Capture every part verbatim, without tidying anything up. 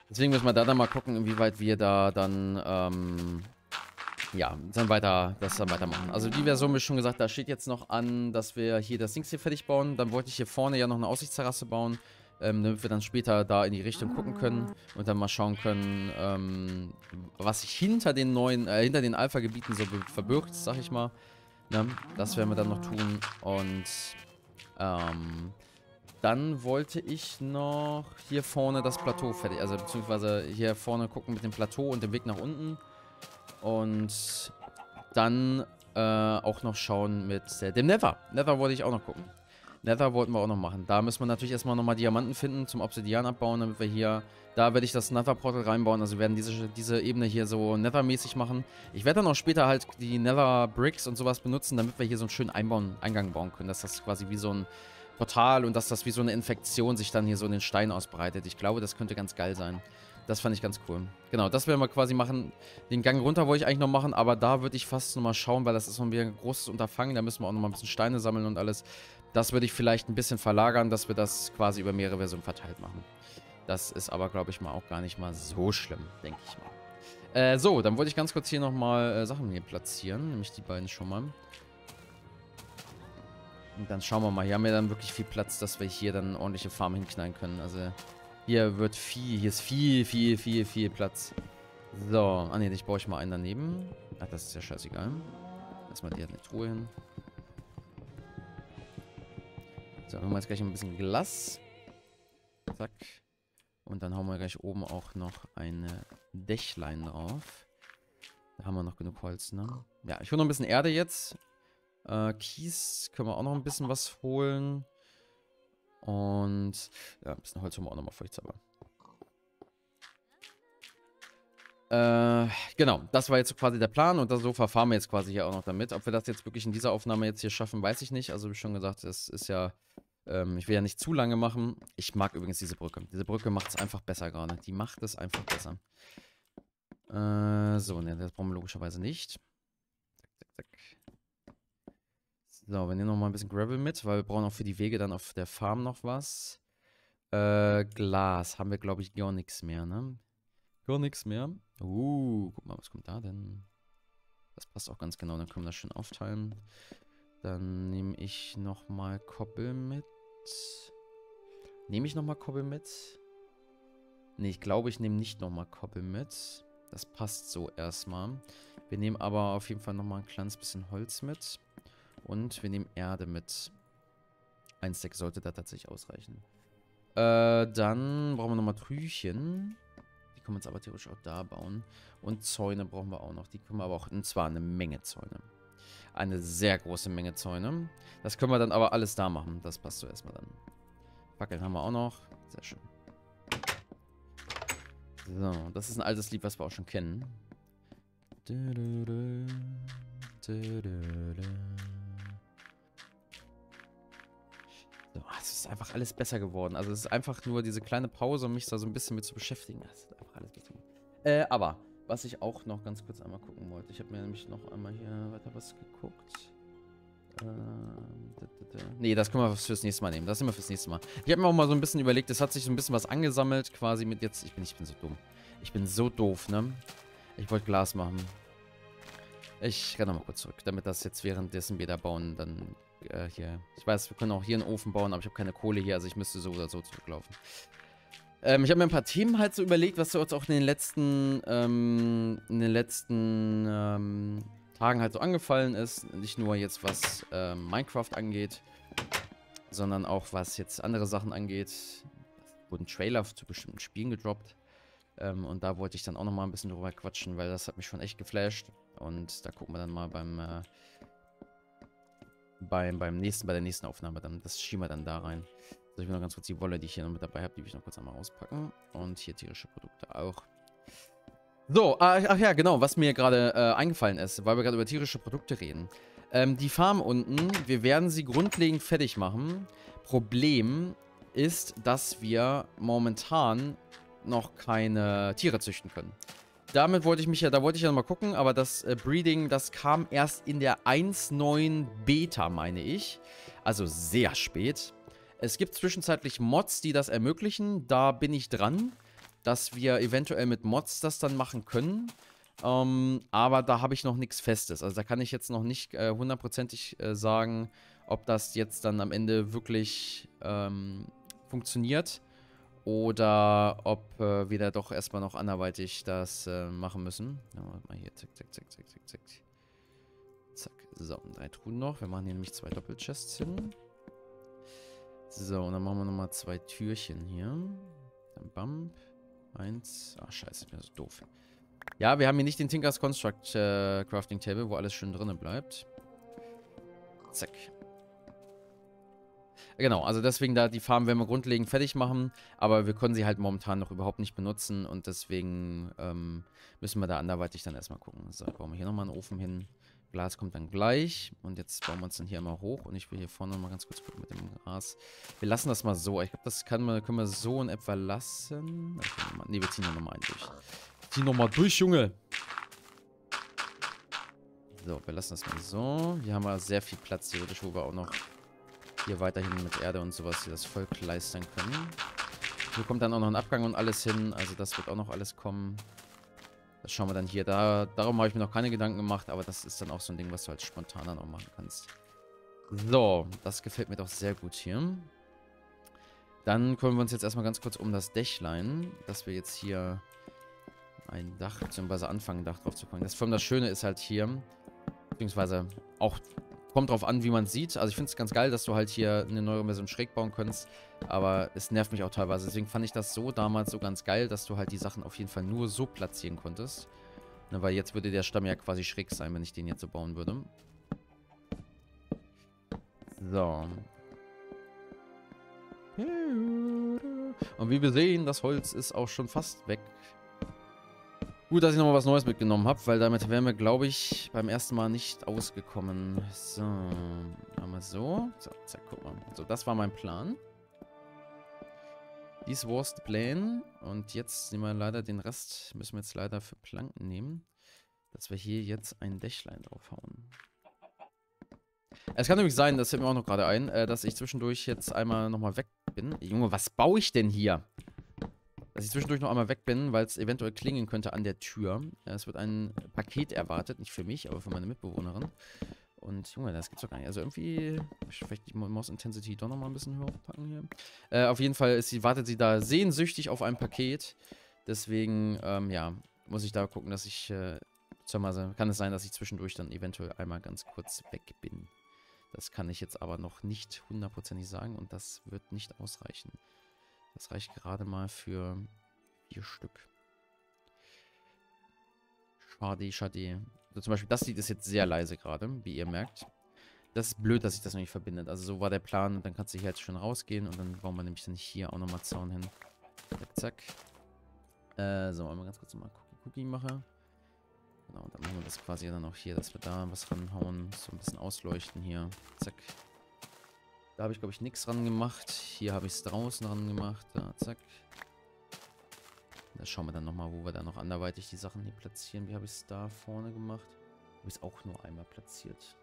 Deswegen müssen wir da dann mal gucken, inwieweit wir da dann, ähm, ja, dann weiter, das dann weitermachen. Also die Version, wie schon gesagt, da steht jetzt noch an, dass wir hier das Dings hier fertig bauen. Dann wollte ich hier vorne ja noch eine Aussichtsterrasse bauen, ähm, damit wir dann später da in die Richtung gucken können und dann mal schauen können, ähm, was sich hinter den neuen, äh, hinter den Alpha-Gebieten so verbirgt, sag ich mal. Ne? Das werden wir dann noch tun. Und, ähm, dann wollte ich noch hier vorne das Plateau fertig, also beziehungsweise hier vorne gucken mit dem Plateau und dem Weg nach unten. Und dann äh, auch noch schauen mit äh, dem Nether. Nether wollte ich auch noch gucken. Nether wollten wir auch noch machen. Da müssen wir natürlich erstmal nochmal Diamanten finden zum Obsidian abbauen, damit wir hier, da werde ich das Nether-Portal reinbauen. Also wir werden diese, diese Ebene hier so Nether-mäßig machen. Ich werde dann auch später halt die Nether-Bricks und sowas benutzen, damit wir hier so einen schönen Einbauen, Eingang bauen können. Dass das quasi wie so ein Portal und dass das wie so eine Infektion sich dann hier so in den Stein ausbreitet. Ich glaube, das könnte ganz geil sein. Das fand ich ganz cool. Genau, das werden wir quasi machen. Den Gang runter wollte ich eigentlich noch machen, aber da würde ich fast nochmal schauen, weil das ist noch wieder ein großes Unterfangen. Da müssen wir auch nochmal ein bisschen Steine sammeln und alles. Das würde ich vielleicht ein bisschen verlagern, dass wir das quasi über mehrere Versionen verteilt machen. Das ist aber, glaube ich, mal auch gar nicht mal so schlimm, denke ich mal. Äh, so, dann wollte ich ganz kurz hier nochmal äh, Sachen hier platzieren. Nämlich die beiden schon mal. Und dann schauen wir mal. Hier haben wir dann wirklich viel Platz, dass wir hier dann ordentliche Farm hinknallen können. Also hier wird viel, hier ist viel, viel, viel, viel Platz. So, ah ne, ich baue ich mal einen daneben. Ach, das ist ja scheißegal. Lass mal die halt in die Truhe hin. So, dann haben wir jetzt gleich ein bisschen Glas. Zack. Und dann hauen wir gleich oben auch noch eine Dächlein drauf. Da haben wir noch genug Holz, ne? Ja, ich hole noch ein bisschen Erde jetzt. Äh, Kies können wir auch noch ein bisschen was holen. Und ja, ein bisschen Holz holen wir auch nochmal vorsichtshalber. Äh, genau, das war jetzt quasi der Plan und so verfahren wir jetzt quasi hier auch noch damit. Ob wir das jetzt wirklich in dieser Aufnahme jetzt hier schaffen, weiß ich nicht. Also wie schon gesagt, es ist ja, ähm, ich will ja nicht zu lange machen. Ich mag übrigens diese Brücke. Diese Brücke macht es einfach besser gerade. Die macht es einfach besser. Äh, so, ne, das brauchen wir logischerweise nicht. Zack, zack, zack. So, wir nehmen noch mal ein bisschen Gravel mit, weil wir brauchen auch für die Wege dann auf der Farm noch was. Äh, Glas haben wir, glaube ich, gar nichts mehr, ne? Gar nichts mehr. Uh, guck mal, was kommt da denn? Das passt auch ganz genau, dann können wir das schön aufteilen. Dann nehme ich nochmal Koppel mit. Nehme ich nochmal Koppel mit? Ne, ich glaube, ich nehme nicht nochmal Koppel mit. Das passt so erstmal. Wir nehmen aber auf jeden Fall nochmal ein kleines bisschen Holz mit. Und wir nehmen Erde mit. Ein Stack sollte da tatsächlich ausreichen. Äh, dann brauchen wir nochmal Trüchen. Die können wir uns aber theoretisch auch da bauen. Und Zäune brauchen wir auch noch. Die können wir aber auch, und zwar eine Menge Zäune. Eine sehr große Menge Zäune. Das können wir dann aber alles da machen. Das passt so erstmal dann. Fackeln haben wir auch noch. Sehr schön. So, das ist ein altes Lied, was wir auch schon kennen. So, es ist einfach alles besser geworden. Also es ist einfach nur diese kleine Pause, um mich da so ein bisschen mit zu beschäftigen. Es ist einfach alles besser geworden. Äh, aber, was ich auch noch ganz kurz einmal gucken wollte. Ich habe mir nämlich noch einmal hier weiter was geguckt. Ähm, da, da, da. Nee, das können wir fürs nächste Mal nehmen. Das nehmen wir fürs nächste Mal. Ich habe mir auch mal so ein bisschen überlegt, es hat sich so ein bisschen was angesammelt, quasi mit jetzt. Ich bin, ich bin so dumm. Ich bin so doof, ne? Ich wollte Glas machen. Ich kann nochmal kurz zurück, damit das jetzt währenddessen wir da bauen, dann äh, hier. Ich weiß, wir können auch hier einen Ofen bauen, aber ich habe keine Kohle hier, also ich müsste so oder so zurücklaufen. Ähm, ich habe mir ein paar Themen halt so überlegt, was so jetzt auch in den letzten, ähm, in den letzten, ähm, Tagen halt so angefallen ist. Nicht nur jetzt, was ähm, Minecraft angeht, sondern auch was jetzt andere Sachen angeht. Es wurden Trailer zu bestimmten Spielen gedroppt. Ähm, und da wollte ich dann auch nochmal ein bisschen drüber quatschen, weil das hat mich schon echt geflasht. Und da gucken wir dann mal beim, äh, beim, beim nächsten, bei der nächsten Aufnahme dann. Das schieben wir dann da rein. So, ich will noch ganz kurz die Wolle, die ich hier noch mit dabei habe, die will ich noch kurz einmal auspacken. Und hier tierische Produkte auch. So, ach, ach ja, genau, was mir gerade äh, eingefallen ist, weil wir gerade über tierische Produkte reden. Ähm, die Farm unten, wir werden sie grundlegend fertig machen. Problem ist, dass wir momentan noch keine Tiere züchten können. Damit wollte ich mich ja, da wollte ich ja noch mal gucken, aber das äh, Breeding, das kam erst in der eins Punkt neun Beta, meine ich. Also sehr spät. Es gibt zwischenzeitlich Mods, die das ermöglichen, da bin ich dran. dass wir eventuell mit Mods das dann machen können. Ähm, aber da habe ich noch nichts Festes. Also da kann ich jetzt noch nicht äh, hundertprozentig äh, sagen, ob das jetzt dann am Ende wirklich ähm, funktioniert. Oder ob äh, wir da doch erstmal noch anderweitig das äh, machen müssen. Ja, warte mal hier, zack, zack, zack, zack, zack, zack. Zack, so, drei Truhen noch. Wir machen hier nämlich zwei Doppelchests hin. So, und dann machen wir nochmal zwei Türchen hier. Dann Bump. Eins. Ach, scheiße, ich bin so doof. Ja, wir haben hier nicht den Tinker's Construct äh, Crafting Table, wo alles schön drin bleibt. Zack. Genau, also deswegen da die Farm werden wir grundlegend fertig machen, aber wir können sie halt momentan noch überhaupt nicht benutzen und deswegen ähm, müssen wir da anderweitig dann erstmal gucken. So, bauen wir hier nochmal einen Ofen hin. Glas kommt dann gleich und jetzt bauen wir uns dann hier mal hoch und ich will hier vorne mal ganz kurz gucken mit dem Gras. Wir lassen das mal so. Ich glaube, das kann man, können wir so in etwa lassen. Ne, wir ziehen hier nochmal einen durch. Zieh nochmal durch, Junge! So, wir lassen das mal so. Hier haben wir sehr viel Platz theoretisch, wo wir auch noch hier weiterhin mit Erde und sowas hier das voll kleistern können. Hier kommt dann auch noch ein Abgang und alles hin. Also das wird auch noch alles kommen. Das schauen wir dann hier. Da, darum habe ich mir noch keine Gedanken gemacht, aber das ist dann auch so ein Ding, was du halt spontan dann auch machen kannst. So, das gefällt mir doch sehr gut hier. Dann kümmern wir uns jetzt erstmal ganz kurz um das Dächlein, dass wir jetzt hier ein Dach, beziehungsweise anfangen, ein Dach drauf zu packen. Das, vor allem das Schöne ist halt hier, beziehungsweise auch, kommt drauf an, wie man es sieht. Also ich finde es ganz geil, dass du halt hier eine neue Version schräg bauen kannst, aber es nervt mich auch teilweise. Deswegen fand ich das so damals so ganz geil, dass du halt die Sachen auf jeden Fall nur so platzieren konntest. Ne, weil jetzt würde der Stamm ja quasi schräg sein, wenn ich den jetzt so bauen würde. So. Und wie wir sehen, das Holz ist auch schon fast weg. Gut, dass ich nochmal was Neues mitgenommen habe, weil damit wären wir, glaube ich, beim ersten Mal nicht ausgekommen. So, machen wir so. So, zack, guck mal. So, das war mein Plan. Dies war's the plan. Und jetzt nehmen wir leider den Rest, müssen wir jetzt leider für Planken nehmen, dass wir hier jetzt ein Dächlein draufhauen. Es kann übrigens sein, das fällt mir auch noch gerade ein, äh, dass ich zwischendurch jetzt einmal nochmal weg bin. Junge, was baue ich denn hier? Dass ich zwischendurch noch einmal weg bin, weil es eventuell klingeln könnte an der Tür. Es wird ein Paket erwartet, nicht für mich, aber für meine Mitbewohnerin. Und Junge, das gibt's doch gar nicht. Also irgendwie, ich vielleicht die Mouse Intensity doch nochmal ein bisschen höher packen hier. Äh, auf jeden Fall ist sie, wartet sie da sehnsüchtig auf ein Paket. Deswegen, ähm, ja, muss ich da gucken, dass ich, äh, zumal kann es sein, dass ich zwischendurch dann eventuell einmal ganz kurz weg bin. Das kann ich jetzt aber noch nicht hundertprozentig sagen und das wird nicht ausreichen. Das reicht gerade mal für vier Stück. Schade, schade. So, zum Beispiel, das Lied ist jetzt sehr leise gerade, wie ihr merkt. Das ist blöd, dass sich das noch nicht verbindet. Also so war der Plan und dann kannst du hier jetzt schon rausgehen und dann bauen wir nämlich dann hier auch nochmal Zaun hin. Zack, zack. Äh, so, einmal ganz kurz nochmal Cookie machen. Genau, dann machen wir das quasi dann auch hier, dass wir da was ranhauen. So ein bisschen ausleuchten hier. Zack. Da habe ich, glaube ich, nichts dran gemacht. Hier habe ich es draußen dran gemacht. Da, zack. Da schauen wir dann nochmal, wo wir da noch anderweitig die Sachen hier platzieren. Wie habe ich es da vorne gemacht? Habe ich es auch nur einmal platziert.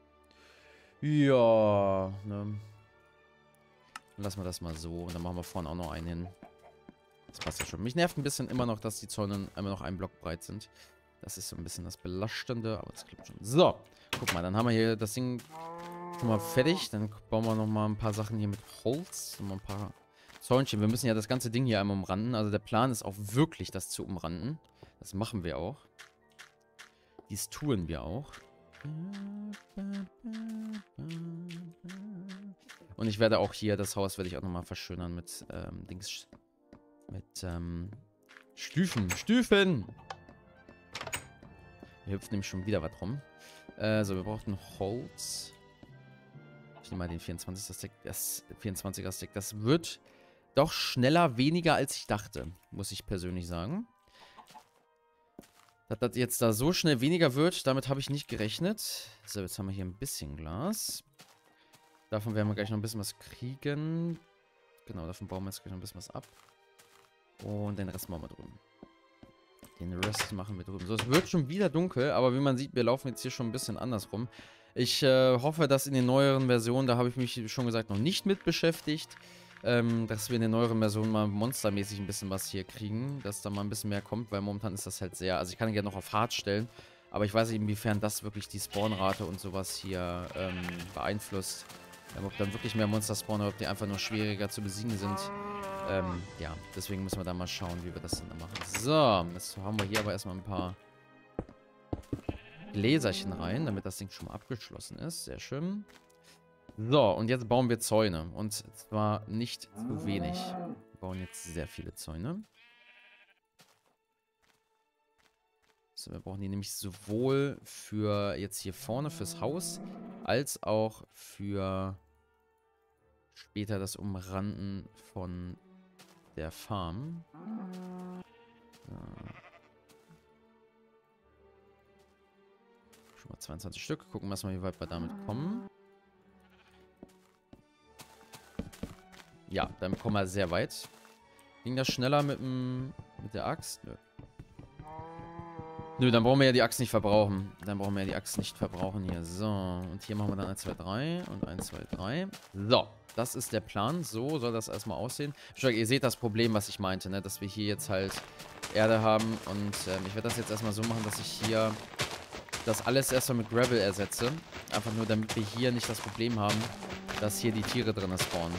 Ja, ne. Dann lassen wir das mal so. Und dann machen wir vorne auch noch einen hin. Das passt ja schon. Mich nervt ein bisschen immer noch, dass die Zäune einmal noch einen Block breit sind. Das ist so ein bisschen das Belastende, aber das klappt schon. So, guck mal, dann haben wir hier das Ding schon mal fertig. Dann bauen wir noch mal ein paar Sachen hier mit Holz. Und mal ein paar Zäunchen. Wir müssen ja das ganze Ding hier einmal umranden. Also der Plan ist auch wirklich, das zu umranden. Das machen wir auch. Dies tun wir auch. Und ich werde auch hier, das Haus werde ich auch nochmal verschönern mit, ähm, Dings, mit, ähm, Stüfen. Stüfen! Hier hüpft nämlich schon wieder was rum. Äh, so, wir brauchen Holz. Ich nehme mal den vierundzwanziger Stick. Das vierundzwanziger Stick. Das wird doch schneller weniger, als ich dachte. Muss ich persönlich sagen. Dass das jetzt da so schnell weniger wird, damit habe ich nicht gerechnet. So, jetzt haben wir hier ein bisschen Glas. Davon werden wir gleich noch ein bisschen was kriegen. Genau, davon bauen wir jetzt gleich noch ein bisschen was ab. Und den Rest machen wir drüben. Den Rest machen wir drüben. So, es wird schon wieder dunkel, aber wie man sieht, wir laufen jetzt hier schon ein bisschen andersrum. Ich äh, hoffe, dass in den neueren Versionen, da habe ich mich schon gesagt noch nicht mit beschäftigt, ähm, dass wir in der neueren Version mal monstermäßig ein bisschen was hier kriegen, dass da mal ein bisschen mehr kommt, weil momentan ist das halt sehr, also ich kann ihn gerne noch auf hart stellen, aber ich weiß nicht, inwiefern das wirklich die Spawnrate und sowas hier ähm, beeinflusst. Ähm, ob dann wirklich mehr Monster spawnen, ob die einfach nur schwieriger zu besiegen sind. Ähm, ja, deswegen müssen wir da mal schauen, wie wir das dann machen. So, jetzt haben wir hier aber erstmal ein paar Gläserchen rein, damit das Ding schon mal abgeschlossen ist. Sehr schön. So, und jetzt bauen wir Zäune. Und zwar nicht zu wenig. Wir bauen jetzt sehr viele Zäune. So, wir brauchen die nämlich sowohl für jetzt hier vorne fürs Haus, als auch für später das Umranden von der Farm. So. Schon mal zweiundzwanzig Stück. Gucken wir erstmal, wie weit wir damit kommen. Ja, damit kommen wir sehr weit. Ging das schneller mit, dem, mit der Axt? Nö. Nö, dann brauchen wir ja die Axt nicht verbrauchen. Dann brauchen wir ja die Axt nicht verbrauchen hier. So, und hier machen wir dann eins, zwei, drei und eins, zwei, drei. So, das ist der Plan. So soll das erstmal aussehen. Ihr seht das Problem, was ich meinte, ne? Dass wir hier jetzt halt Erde haben. Und ähm, ich werde das jetzt erstmal so machen, dass ich hier das alles erstmal mit Gravel ersetze. Einfach nur, damit wir hier nicht das Problem haben, dass hier die Tiere drin spawnen.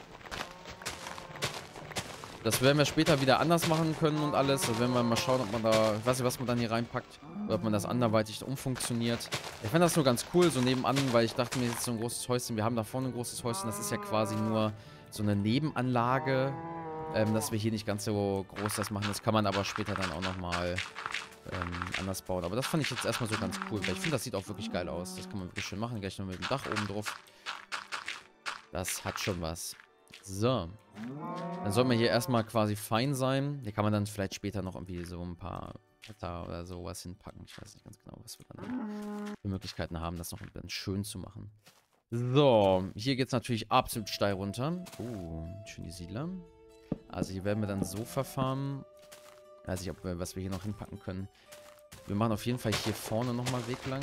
Das werden wir später wieder anders machen können und alles. Da werden wir mal schauen, ob man da, ich weiß nicht, was man dann hier reinpackt. Oder ob man das anderweitig umfunktioniert. Ich fand das nur ganz cool, so nebenan, weil ich dachte mir, jetzt so ein großes Häuschen. Wir haben da vorne ein großes Häuschen. Das ist ja quasi nur so eine Nebenanlage. Ähm, dass wir hier nicht ganz so groß das machen. Das kann man aber später dann auch nochmal ähm, anders bauen. Aber das fand ich jetzt erstmal so ganz cool. Weil ich finde, das sieht auch wirklich geil aus. Das kann man wirklich schön machen. Gleich noch mit dem Dach oben drauf. Das hat schon was. So. Dann soll man hier erstmal quasi fein sein. Hier kann man dann vielleicht später noch irgendwie so ein paar Blätter oder sowas hinpacken. Ich weiß nicht ganz genau, was wir dann für Möglichkeiten haben, das noch dann schön zu machen. So. Hier geht es natürlich absolut steil runter. Uh, schön die Siedler. Also hier werden wir dann so verfarmen. Weiß nicht, ob wir, was wir hier noch hinpacken können. Wir machen auf jeden Fall hier vorne nochmal Weg lang.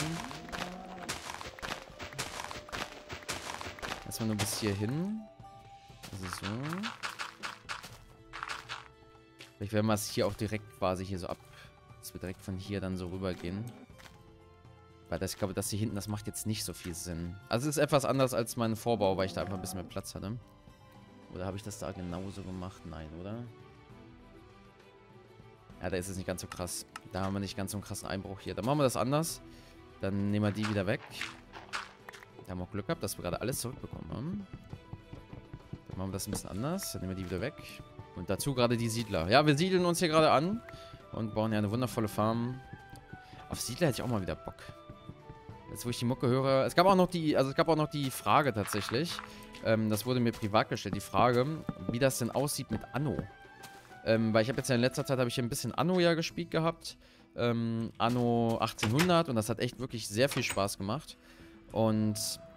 Erstmal nur bis hier hin. Also so. Vielleicht werden wir es hier auch direkt quasi hier so ab. Dass wir direkt von hier dann so rübergehen. Weil das, ich glaube, das hier hinten, das macht jetzt nicht so viel Sinn. Also es ist etwas anders als mein Vorbau, weil ich da einfach ein bisschen mehr Platz hatte. Oder habe ich das da genauso gemacht? Nein, oder? Ja, da ist es nicht ganz so krass. Da haben wir nicht ganz so einen krassen Einbruch hier. Dann machen wir das anders. Dann nehmen wir die wieder weg. Da haben wir auch Glück gehabt, dass wir gerade alles zurückbekommen haben. Dann machen wir das ein bisschen anders. Dann nehmen wir die wieder weg. Und dazu gerade die Siedler. Ja, wir siedeln uns hier gerade an. Und bauen ja eine wundervolle Farm. Auf Siedler hätte ich auch mal wieder Bock. Jetzt, wo ich die Mucke höre. Es gab auch noch die, also es gab auch noch die Frage tatsächlich. Ähm, das wurde mir privat gestellt, die Frage, wie das denn aussieht mit Anno. Ähm, weil ich habe jetzt ja in letzter Zeit habe ich ein bisschen Anno ja gespielt gehabt. Ähm, Anno achtzehnhundert und das hat echt wirklich sehr viel Spaß gemacht. Und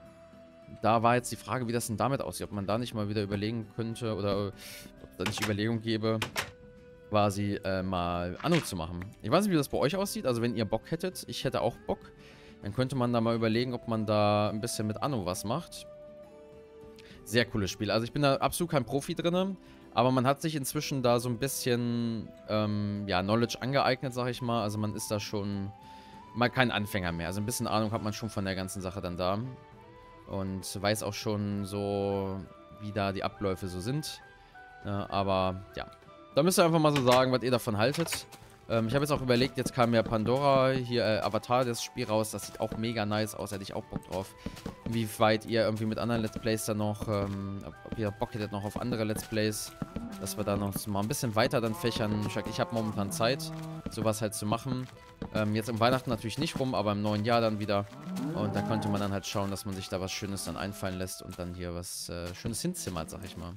da war jetzt die Frage, wie das denn damit aussieht. Ob man da nicht mal wieder überlegen könnte oder ob es da nicht Überlegung gäbe, quasi äh, mal Anno zu machen. Ich weiß nicht, wie das bei euch aussieht. Also wenn ihr Bock hättet, ich hätte auch Bock, dann könnte man da mal überlegen, ob man da ein bisschen mit Anno was macht. Sehr cooles Spiel. Also ich bin da absolut kein Profi drin, aber man hat sich inzwischen da so ein bisschen ähm, ja, Knowledge angeeignet, sag ich mal. Also man ist da schon mal kein Anfänger mehr. Also ein bisschen Ahnung hat man schon von der ganzen Sache dann da. Und weiß auch schon so, wie da die Abläufe so sind. Ja, aber ja, da müsst ihr einfach mal so sagen, was ihr davon haltet. Ähm, ich habe jetzt auch überlegt, jetzt kam ja Pandora, hier äh, Avatar, das Spiel raus. Das sieht auch mega nice aus, hätte ich auch Bock drauf. Inwieweit ihr irgendwie mit anderen Let's Plays dann noch, ähm, ob, ob ihr Bock hättet noch auf andere Let's Plays, dass wir da noch mal ein bisschen weiter dann fächern. Ich, ich habe momentan Zeit, sowas halt zu machen. Ähm, jetzt um Weihnachten natürlich nicht rum, aber im neuen Jahr dann wieder. Und da könnte man dann halt schauen, dass man sich da was Schönes dann einfallen lässt und dann hier was äh, Schönes hinzimmert, sag ich mal.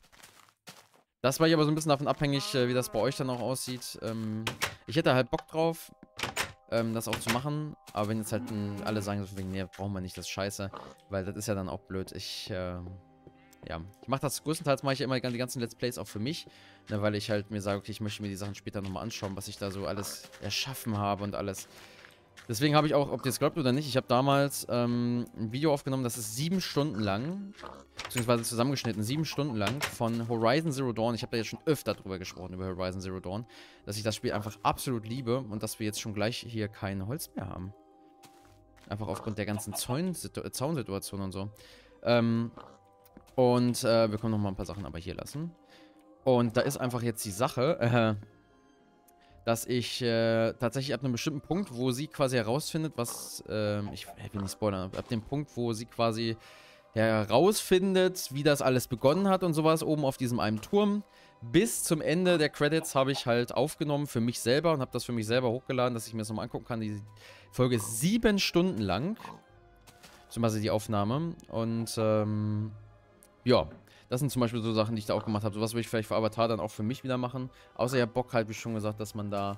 Das war hier aber so ein bisschen davon abhängig, äh, wie das bei euch dann auch aussieht. Ähm, ich hätte halt Bock drauf, ähm, das auch zu machen. Aber wenn jetzt halt m, alle sagen, so wegen, nee, brauchen wir nicht, das ist scheiße. Weil das ist ja dann auch blöd. Ich, äh, ja, ich mache das größtenteils, mache ich immer die ganzen Let's Plays auch für mich. Ne, weil ich halt mir sage, okay, ich möchte mir die Sachen später nochmal anschauen, was ich da so alles erschaffen habe und alles. Deswegen habe ich auch, ob ihr es glaubt oder nicht, ich habe damals ähm, ein Video aufgenommen, das ist sieben Stunden lang, beziehungsweise zusammengeschnitten, sieben Stunden lang von Horizon Zero Dawn. Ich habe da jetzt schon öfter drüber gesprochen, über Horizon Zero Dawn, dass ich das Spiel einfach absolut liebe und dass wir jetzt schon gleich hier kein Holz mehr haben. Einfach aufgrund der ganzen Zaun- Zaunsituation und so. Ähm, und äh, wir können noch mal ein paar Sachen aber hier lassen. Und da ist einfach jetzt die Sache, äh, dass ich äh, tatsächlich ab einem bestimmten Punkt, wo sie quasi herausfindet, was, äh, ich will nicht spoilern, ab dem Punkt, wo sie quasi herausfindet, wie das alles begonnen hat und sowas, oben auf diesem einen Turm, bis zum Ende der Credits habe ich halt aufgenommen für mich selber und habe das für mich selber hochgeladen, dass ich mir das nochmal angucken kann. Die Folge ist sieben Stunden lang, beziehungsweise die Aufnahme, und ähm, ja, das sind zum Beispiel so Sachen, die ich da auch gemacht habe. Sowas würde ich vielleicht für Avatar dann auch für mich wieder machen. Außer ihr habt Bock halt, wie schon gesagt, dass man da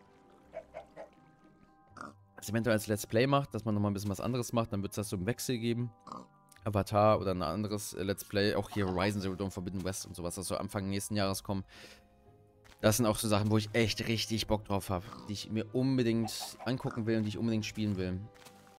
das eventuell als Let's Play macht, dass man nochmal ein bisschen was anderes macht. Dann wird es das so einen Wechsel geben. Avatar oder ein anderes äh, Let's Play. Auch hier Horizon Zero Dawn Forbidden West und sowas, das soll Anfang nächsten Jahres kommen. Das sind auch so Sachen, wo ich echt richtig Bock drauf habe. Die ich mir unbedingt angucken will und die ich unbedingt spielen will.